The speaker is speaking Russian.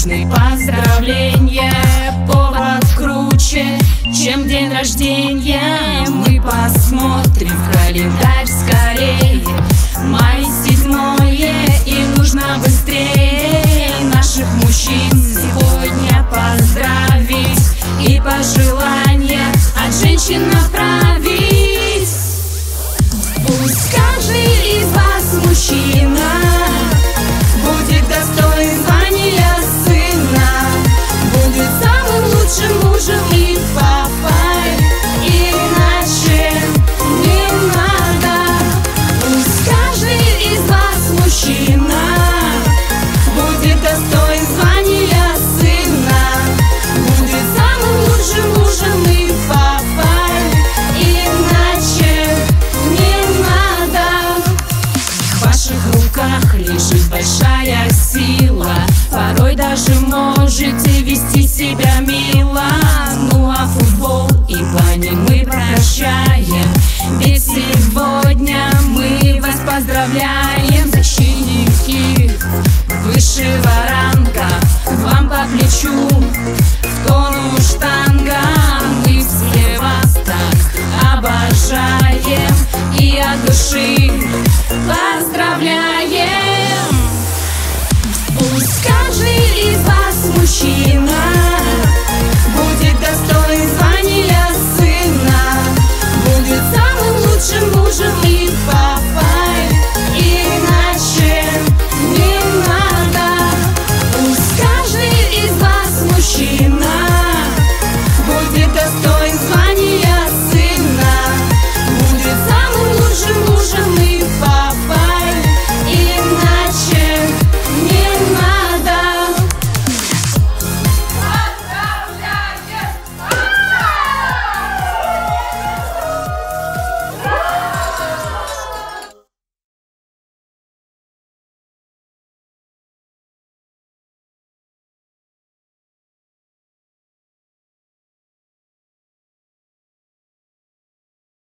праздничные поздравления. Повод круче, чем день рождения. Мы посмотрим в календарь скорее. Май 7-е, и нужно быстрее наших мужчин сегодня поздравить и пожелания от женщин направить. Пусть каждый из вас, мужчина, будет достоин звания сына, будет самым лучшим мужем и папой, иначе не надо. Пусть каждый из вас, мужчина, будет достоин звания сына, будет самым лучшим мужем и папой, иначе не надо. В ваших руках лежит большая сила, порой даже можете вести себя мило. Ну а футбол и бани мы прощаем, ведь сегодня мы вас поздравляем.